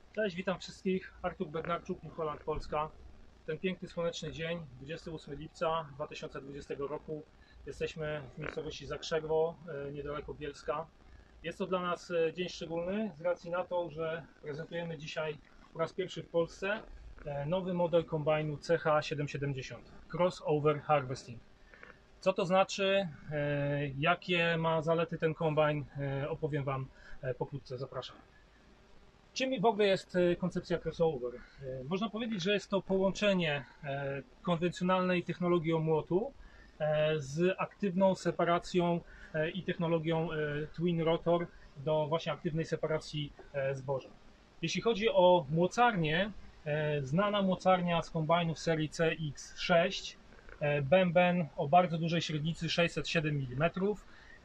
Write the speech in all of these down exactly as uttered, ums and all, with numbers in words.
Cześć, witam wszystkich. Artur Bednarczuk, New Holland, Polska. Ten piękny, słoneczny dzień, dwudziestego ósmego lipca dwa tysiące dwudziestego roku. Jesteśmy w miejscowości Zakrzewo, niedaleko Bielska. Jest to dla nas dzień szczególny z racji na to, że prezentujemy dzisiaj po raz pierwszy w Polsce nowy model kombajnu C H siedemset siedemdziesiąt Crossover Harvesting. Co to znaczy, jakie ma zalety ten kombajn, opowiem Wam pokrótce. Zapraszam. Czym w ogóle jest koncepcja crossover? Można powiedzieć, że jest to połączenie konwencjonalnej technologii omłotu z aktywną separacją i technologią twin rotor do właśnie aktywnej separacji zboża. Jeśli chodzi o mocarnię, znana mocarnia z kombajnów serii C X sześć, bęben o bardzo dużej średnicy sześćset siedem milimetrów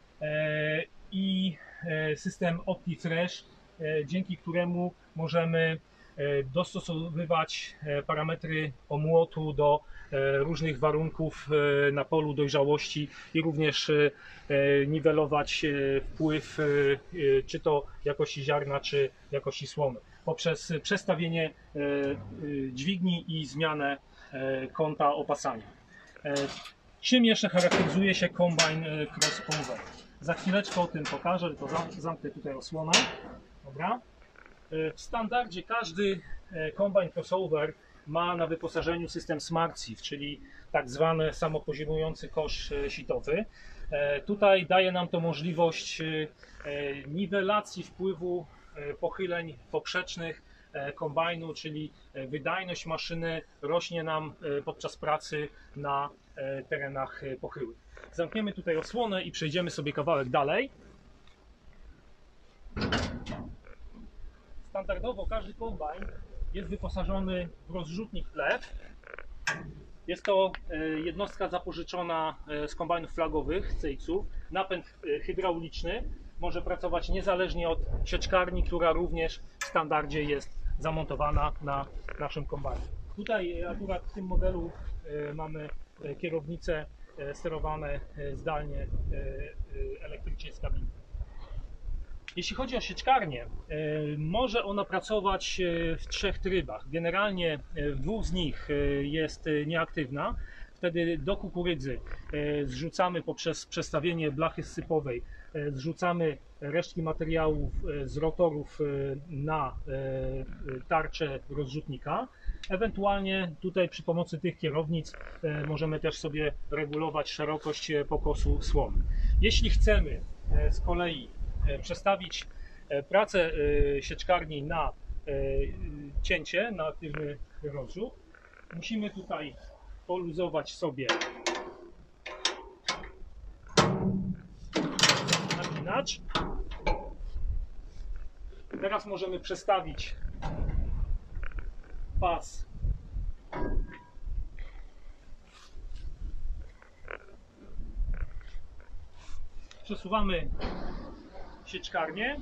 i system OptiFresh, dzięki któremu możemy dostosowywać parametry omłotu do różnych warunków na polu dojrzałości i również niwelować wpływ czy to jakości ziarna, czy jakości słomy poprzez przestawienie dźwigni i zmianę kąta opasania. Czym jeszcze charakteryzuje się kombajn crossover? Za chwileczkę o tym pokażę, tylko zamknę tutaj osłonę. Dobra. W standardzie każdy kombajn crossover ma na wyposażeniu system SmartSieve, czyli tak zwany samopoziomujący kosz sitowy. Tutaj daje nam to możliwość niwelacji wpływu pochyleń poprzecznych kombajnu, czyli wydajność maszyny rośnie nam podczas pracy na terenach pochyłych. Zamkniemy tutaj osłonę i przejdziemy sobie kawałek dalej. Standardowo każdy kombajn jest wyposażony w rozrzutnik chlew. Jest to jednostka zapożyczona z kombajnów flagowych C X-ów. Napęd hydrauliczny może pracować niezależnie od sieczkarni, która również w standardzie jest zamontowana na naszym kombajnie. Tutaj akurat w tym modelu mamy kierownice sterowane zdalnie elektrycznie z kabiny. Jeśli chodzi o sieczkarnię, może ona pracować w trzech trybach. Generalnie w dwóch z nich jest nieaktywna. Wtedy do kukurydzy zrzucamy poprzez przestawienie blachy sypowej, zrzucamy resztki materiałów z rotorów na tarczę rozrzutnika. Ewentualnie tutaj przy pomocy tych kierownic możemy też sobie regulować szerokość pokosu słomy. Jeśli chcemy z kolei przestawić pracę sieczkarni na cięcie, na aktywny rozrzut, musimy tutaj poluzować sobie napinacz. Teraz możemy przestawić pas przesuwamy sieczkarnię.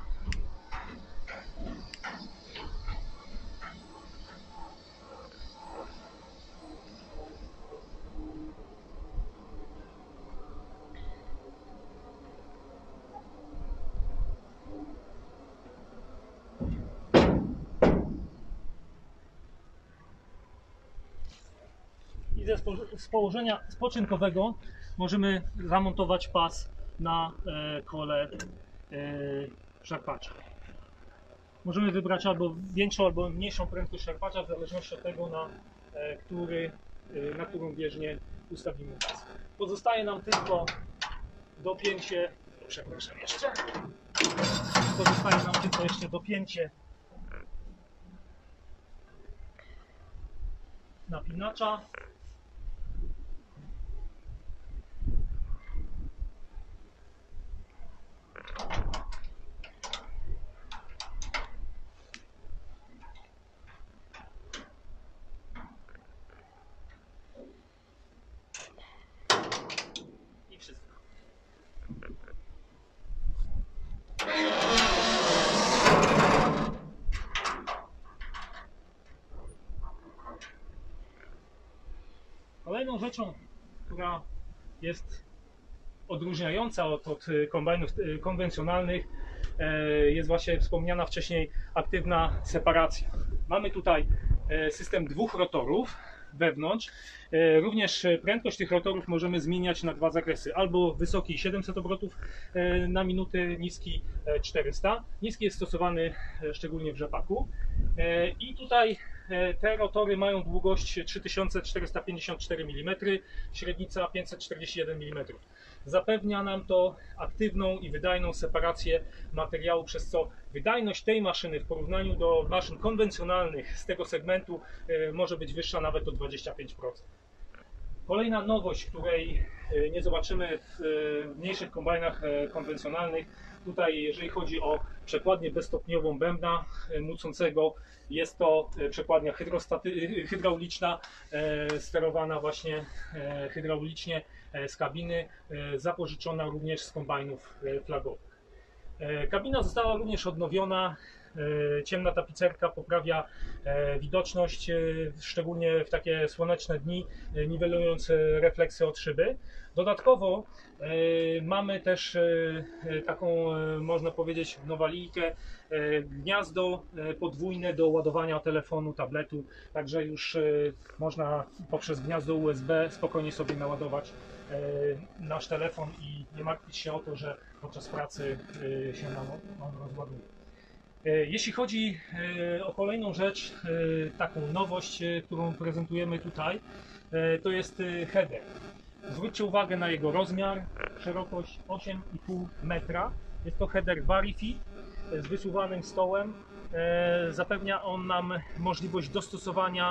I ze z położenia spoczynkowego możemy zamontować pas na kole szarpacza. Możemy wybrać albo większą, albo mniejszą prędkość szarpacza, w zależności od tego, na, który, na którą bieżnię ustawimy pas. Pozostaje nam tylko dopięcie, przepraszam jeszcze, pozostaje nam tylko jeszcze dopięcie napinacza. I wszystko. Kolejną rzeczą, która jest odróżniająca od, od kombajnów konwencjonalnych, jest właśnie wspomniana wcześniej aktywna separacja. Mamy tutaj system dwóch rotorów wewnątrz. Również prędkość tych rotorów możemy zmieniać na dwa zakresy. Albo wysoki siedemset obrotów na minutę, niski czterysta. Niski jest stosowany szczególnie w rzepaku. I tutaj te rotory mają długość trzy tysiące czterysta pięćdziesiąt cztery milimetry, średnica pięćset czterdzieści jeden milimetrów. Zapewnia nam to aktywną i wydajną separację materiału, przez co wydajność tej maszyny w porównaniu do maszyn konwencjonalnych z tego segmentu może być wyższa nawet o dwadzieścia pięć procent. Kolejna nowość, której nie zobaczymy w mniejszych kombajnach konwencjonalnych, tutaj jeżeli chodzi o przekładnię bezstopniową bębna nucącego, jest to przekładnia hydrauliczna, sterowana właśnie hydraulicznie z kabiny, zapożyczona również z kombajnów flagowych. Kabina została również odnowiona. Ciemna tapicerka poprawia widoczność, szczególnie w takie słoneczne dni, niwelując refleksy od szyby. Dodatkowo mamy też taką, można powiedzieć, nowalijkę, gniazdo podwójne do ładowania telefonu, tabletu, także już można poprzez gniazdo U S B spokojnie sobie naładować nasz telefon i nie martwić się o to, że podczas pracy się nam on rozładuje. Jeśli chodzi o kolejną rzecz, taką nowość, którą prezentujemy tutaj, to jest header. Zwróćcie uwagę na jego rozmiar, szerokość osiem i pół metra. Jest to header Varifit z wysuwanym stołem. Zapewnia on nam możliwość dostosowania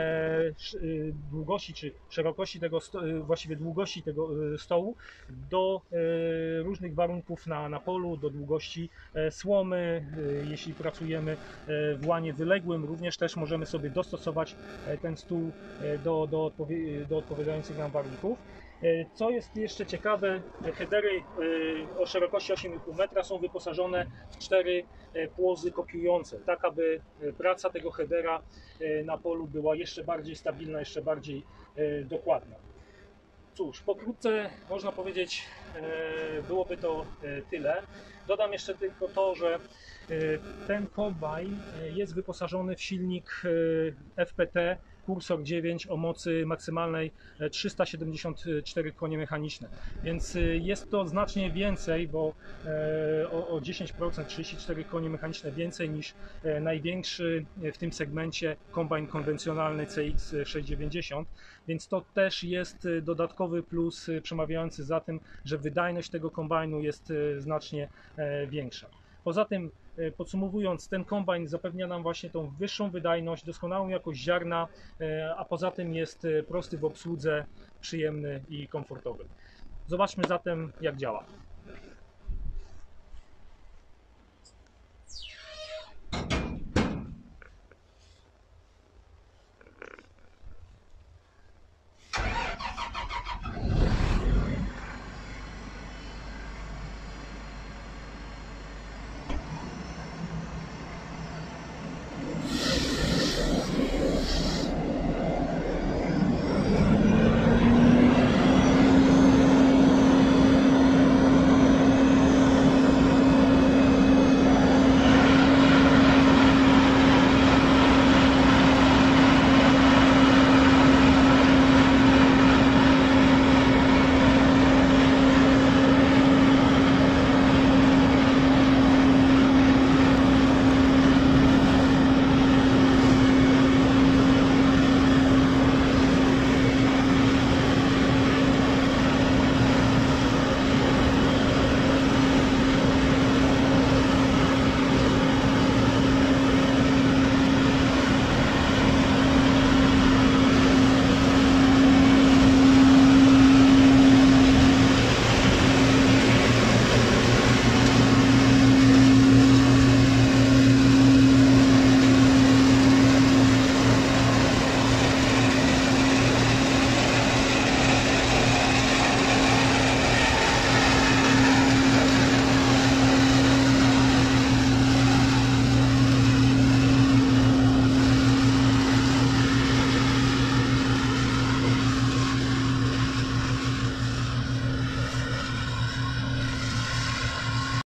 długości czy szerokości tego, właściwie długości tego stołu do różnych warunków na, na polu, do długości słomy. Jeśli pracujemy w łanie wyległym, również też możemy sobie dostosować ten stół do, do, odpowie, do odpowiadających nam warunków. Co jest jeszcze ciekawe, headery o szerokości osiem i pół metra są wyposażone w cztery płozy kopiujące, tak aby praca tego headera na polu była jeszcze bardziej stabilna, jeszcze bardziej dokładna. Cóż, pokrótce można powiedzieć, byłoby to tyle. Dodam jeszcze tylko to, że ten kombajn jest wyposażony w silnik F P T Cursor dziewięć o mocy maksymalnej trzysta siedemdziesiąt cztery konie mechaniczne, więc jest to znacznie więcej, bo o dziesięć procent, trzydzieści cztery konie mechaniczne więcej niż największy w tym segmencie kombajn konwencjonalny C X sześćset dziewięćdziesiąt, więc to też jest dodatkowy plus przemawiający za tym, że wydajność tego kombajnu jest znacznie większa. Poza tym, podsumowując, ten kombajn zapewnia nam właśnie tą wyższą wydajność, doskonałą jakość ziarna, a poza tym jest prosty w obsłudze, przyjemny i komfortowy. Zobaczmy zatem, jak działa.